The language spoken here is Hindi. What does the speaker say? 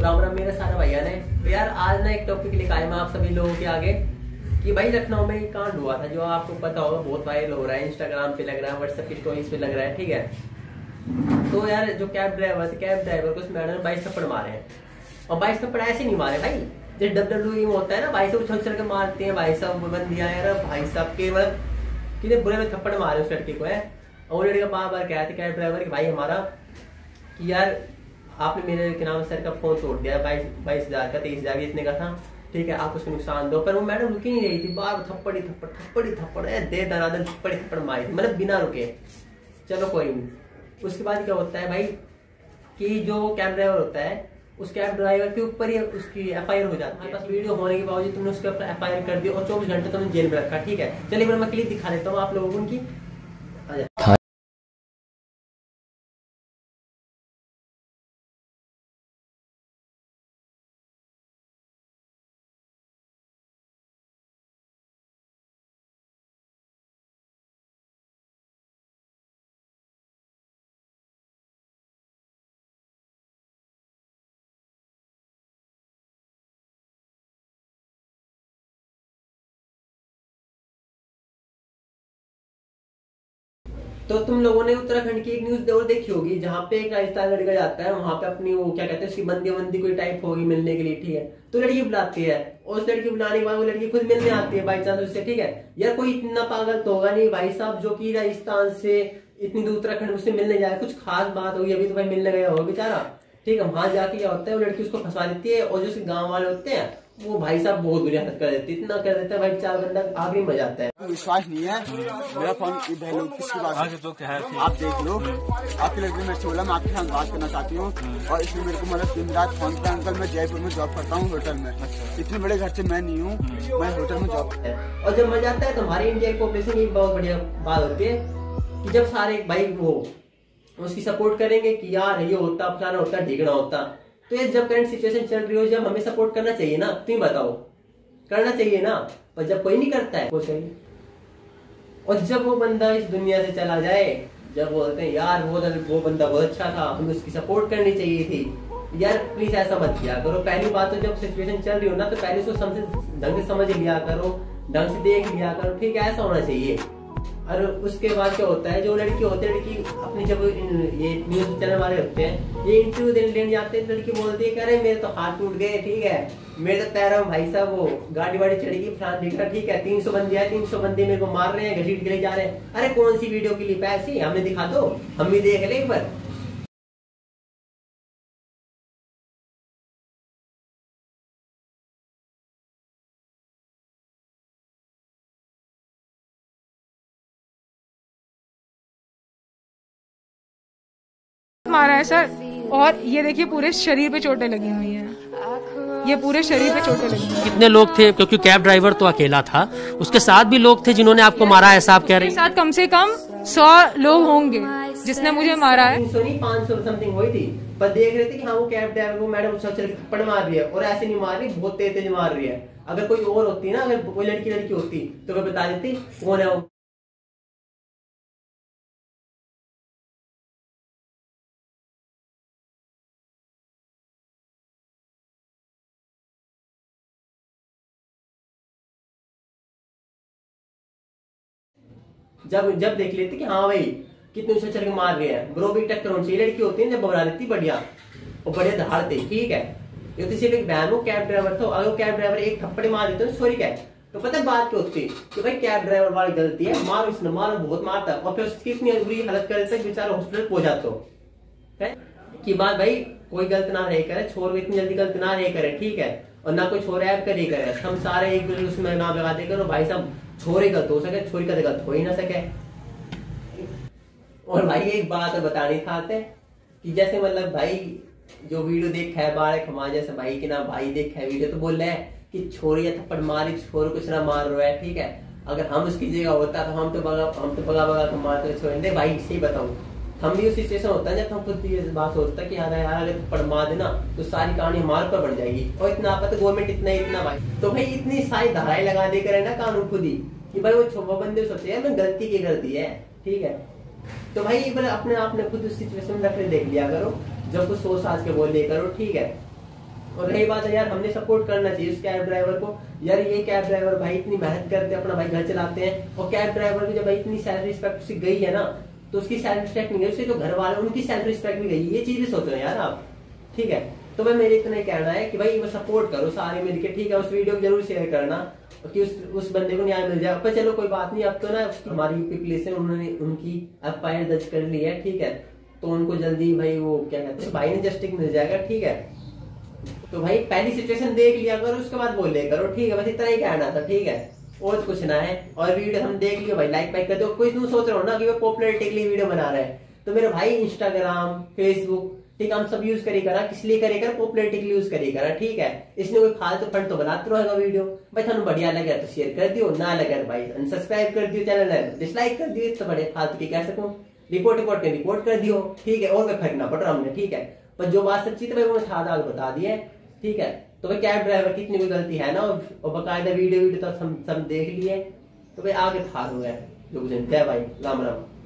राम राम मेरे सारे भैया ने। तो यार आज ना एक टॉपिक लेकर आए मैं आप सभी लोगों के आगे कि भाई लखनऊ में एक कांड हुआ था जो आपको पता होगा, बहुत वायरल हो रहा है, इंस्टाग्राम पे लग रहा है, व्हाट्सएप की स्टोरीज पे लग रहा है। ठीक है, तो यार जो कैब ड्राइवर को उस मैडम ने 22 थप्पड़ मारे हैं। और 22 थप्पड़ ऐसे नहीं मारे भाई, जो WWE में होता है ना, भाई साहब उछल के मारते हैं, भाई साहब बंदियां यार, भाई साहब के मतलब कितने बुरे में थप्पड़ मारे उस लड़के को है। और लड़का बार बार कह रहे थे कैब ड्राइवर कि भाई हमारा कि यार आपने मेरे के नाम सर का फोन तोड़ दिया, 22,000 का, 23,000 इतने का था, ठीक है, आप उसको नुकसान दो। पर वो मैडम रुकी नहीं रही थी, बार थप्पड़ दे दनादन थप्पड़ मारी थी, मतलब बिना रुके। चलो कोई नहीं। उसके बाद क्या होता है भाई कि जो कैब ड्राइवर होता है उस कैब ड्राइवर के ऊपर ही उसकी FIR हो जाती है। हमारे पास वीडियो होने के बावजूद तुमने उसके ऊपर FIR कर दी और 24 घंटे तुमने जेल में रखा। ठीक है, चलिए मैं क्लिप दिखा देता हूँ आप लोगों को उनकी। तो तुम लोगों ने उत्तराखंड की एक न्यूज और देखी होगी जहाँ पे एक राजस्थान लड़का जाता है, वहां पे अपनी वो क्या कहते हैं उसकी बंदी कोई टाइप होगी मिलने के लिए। ठीक है, तो लड़की बुलाती है और उस लड़की बुलाने के बाद वो लड़की खुद मिलने आती है बाई चांस उससे। ठीक है, यार कोई इतना पागल तो होगा नहीं भाई साहब जो कि राजस्थान से इतनी दूर उत्तराखंड उससे मिलने जाए, कुछ खास बात होगी, अभी तो भाई मिलने गया होगा बेचारा। ठीक है, वहां जाके क्या होता है वो लड़की उसको फंसा देती है और जो उसके गाँव वाले होते हैं वो भाई साहब बहुत बुरी हालत कर देते, इतना कर देता है भाई बेचारा बंदा आगे मर जाता है। विश्वास नहीं है मेरा फोन इधर लोग किसकी बात है तो क्या है आप देख लो। आपकी लड़की मेरे से बोला मैं आपके साथ बात करना चाहती हूँ और इसने मेरे को मतलब दिन रात फोन पे अंकल मैं जयपुर में जॉब करता हूँ होटल में, इतने बड़े घर से मैं नहीं हूँ, मैं होटल में जॉब करता हूँ। और जब मजा आता है तो हमारे इंडिया की पॉपुलेशन की बहुत बढ़िया बात होती है कि जब सारे भाई वो उसकी सपोर्ट करेंगे कि यार ये होता फलाना होता ढीकना होता। तो ये जब करंट सिचुएशन चल रही हो जब हमें सपोर्ट करना चाहिए ना, तुम बताओ करना चाहिए ना, पर जब कोई नहीं करता है वो सही। और जब वो बंदा इस दुनिया से चला जाए, जब बोलते हैं यार वो बंदा बहुत अच्छा था, हमें उसकी सपोर्ट करनी चाहिए थी, यार प्लीज ऐसा मत किया करो। पहली बात तो जब सिचुएशन चल रही हो ना तो पहले उसको ढंग से समझ लिया करो, ढंग से देख लिया करो। ठीक है, ऐसा होना चाहिए। और उसके बाद क्या होता है जो लड़की होती है, लड़की अपनी जब ये न्यूज चैनल वाले होते हैं ये इंटरव्यू लेने जाते हैं, लड़की बोलती है अरे मेरे तो हाथ टूट गए, ठीक है, मेरे तो पैरों में भाई साहब वो गाड़ी वाड़ी चढ़ेगी फलान दिखा, ठीक है, 300 बंदे आए, 300 बंदे मेरे को मार रहे हैं, घसीट के ले जा रहे हैं। अरे कौन सी वीडियो के लिए पैसे हमें दिखा दो, हम भी देख ले एक बार। मारा है सर, और ये देखिए पूरे शरीर पे चोटें लगी हुई हैं, ये पूरे शरीर पे चोटें लगी हुई हैं। कितने लोग थे, क्योंकि कैब ड्राइवर तो अकेला था, उसके साथ भी लोग थे जिन्होंने आपको मारा है, ऐसा आप कह रहे हैं? साथ कम से कम 100 लोग होंगे जिसने मुझे मारा है। 300 नहीं 500 समथिंग हुई थी, पर देख रहे थे कि हाँ वो कैब ड्राइवर को मैडम उछल के थप्पड़ मार रही है, और ऐसे नहीं मार रही, बहुत तेज मार रही है। अगर कोई और होती ना, अगर कोई लड़की होती तो मैं बता देती कौन है वो। जब देख लेते कि हाँ भाई कितने उछल चल के मार रहे हैं, ब्रो भी टक्कर होनी चाहिए। लड़की होती है जब बना देती बढ़िया और बढ़िया दहाड़ते, ठीक है। ये तो सिर्फ एक बहन वो कैब ड्राइवर था, अगर कैब ड्राइवर एक थप्पड़ मार देते तो सॉरी क्या तो पता है बात क्या होती कि भाई कैब ड्राइवर वाली गलती है, मारो इसने, मारो बहुत मारता, और फिर उसकी इतनी बुरी हालत कर देता बेचारा हॉस्पिटल पहुंच जाता की बात भाई कोई गलत ना रहे करे, छोर इतनी जल्दी गलत ना रहे करे, ठीक है, और ना कोई छोर ऐप करे करे, हम सारे एक दूसरे उसमें नाम लगा दे करो भाई साहब छोरे गलत हो सके, छोरी का गलत हो ही ना सके। और भाई एक बात बतानी चाहते कि जैसे मतलब भाई जो वीडियो देखा है बारे खमा जैसे भाई कि ना भाई देखा है वीडियो तो बोल रहे हैं कि छोरी या थप्पड़ मारी, छोरे कुछ ना मार रहा है, ठीक है। अगर हम उसकी जगह होता तो हम तो बगा के मारते छोड़ दे भाई। सही बताऊं हम भी उस सिचुएशन होता है जब हम खुद ये बात सोचता कि यार अगर थप्पड़ मार देना तो सारी कहानी हमारे पर बढ़ जाएगी, और इतना आपा तो गवर्नमेंट इतना भाई, तो भाई इतनी सारी धाराएं लगा देकर है ना कानून खुद ही कि भाई वो बंदे सोचते हैं मैं गलती की कर दी है, ठीक है। तो भाई अपने आप ने खुद उस सिचुएशन में रख देख लिया करो, जब कुछ सोच साज के बोल लिया करो, ठीक है। और रही बात है यार, हमने सपोर्ट करना चाहिए उस कैब ड्राइवर को। यार ये कैब ड्राइवर भाई इतनी मेहनत करते हैं, अपना भाई घर चलाते हैं, और कैब ड्राइवर की जब भाई इतनी सैलरी रिस्पेक्ट उसकी गई है ना, तो उसकी सैलरी रिस्पेक्ट नहीं गई, उसके जो घर वाले उनकी सैलरी रिस्पेक्ट भी गई। ये चीजें सोचो यार आप, ठीक है। तो भाई मेरे इतना कहना है कि भाई वो सपोर्ट करो सारे मिलके, ठीक है। उस वीडियो को जरूर शेयर करना कि उस बंदे को न्याय मिल जाए। पर चलो कोई बात नहीं, अब तो ना हमारी यूपी पुलिस है, उन्होंने उनकी एफआईआर दर्ज कर ली है, ठीक है। तो उनको जल्दी भाई वो क्या कहते हैं, भाई ने जस्टिस मिल जाएगा, ठीक है। तो भाई पहली सिचुएशन देख लिया करो, उसके बाद बोल लिया करो, ठीक है। बस इतना ही कहना था, ठीक है, और कुछ ना है। और वीडियो हम देख लियो भाई, लाइक कर दो। कोई तुम सोच रहे हो ना कि वो पॉपुलैरिटी के लिए वीडियो बना रहे हैं, तो मेरे भाई इंस्टाग्राम, फेसबुक, ठीक है, हम सब यूज करेगा, किस लिए करेगा, पॉपुलैरिटी के लिए यूज करेगा, ठीक है। इसमें कोई फालतू फंड तो बनाते रहेगा वीडियो। भाई थानू बढ़िया लगे तो शेयर कर दियो, ना लगे भाई अनसब्सक्राइब कर दियो, चैनल डिसलाइक कर दियो। तो बड़े फालतू की कह सकूं, रिपोर्ट कर दियो, ठीक है। और कोई फर्क ना पड़ रहा हमने, ठीक है। पर जो बात सच्ची थी भाई वो था बता दी है, ठीक है। तो भाई कैब ड्राइवर की इतनी कोई गलती है ना, और बकायदा वीडियो तो सब देख लिए। तो भाई आगे था जो कुछ। जय भाई, राम राम।